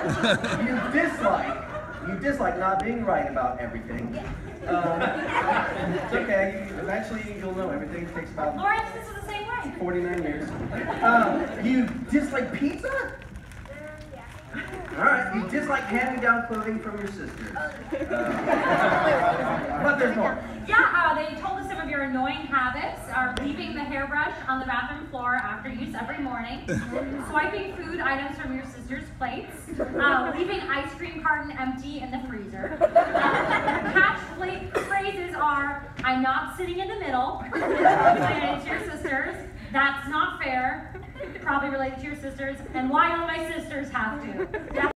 You dislike not being right about everything. It's okay. Eventually, you'll know everything. It takes about Lawrence, this is the same way. 49 years. You dislike pizza? Alright, you dislike hand-me-down clothing from your sisters. But there's more. Yeah, they told us some of your annoying habits are leaving the hairbrush on the bathroom floor after use every morning, swiping food items from your sister's plates, leaving ice cream carton empty in the freezer. Catchphrases are, I'm not sitting in the middle, related to your sisters, that's not fair, probably related to your sisters, and why don't my sisters have to?